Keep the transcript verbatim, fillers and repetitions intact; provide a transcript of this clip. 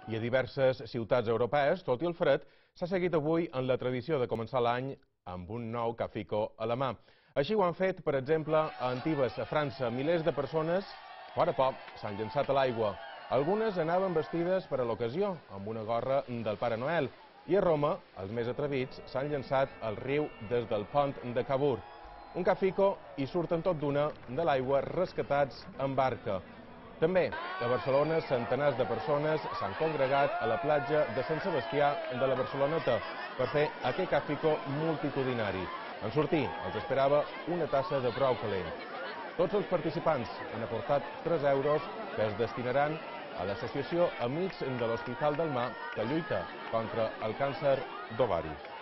I a diverses ciutats europees, tot i el fred, s'ha seguit avui en la tradició de començar l'any amb un nou cafico a la mà. Així ho han fet, per exemple, a Antibes, a França. Milers de persones, fora poc, s'han llançat a l'aigua. Algunes anaven vestides per a l'ocasió, amb una gorra del Pare Noel. I a Roma, els més atrevits s'han llançat al riu des del pont de Cavour. Un cafico i surten tot d'una de l'aigua rescatats en barca. També a Barcelona centenars de persones s'han congregat a la platja de Sant Sebastià de la Barceloneta per fer aquest cafico multitudinari. En sortir els esperava una tassa de prou calent. Tots els participants han aportat tres euros que es destinaran a l'associació Amics de l'Hospital del Mar que lluita contra el càncer d'ovari.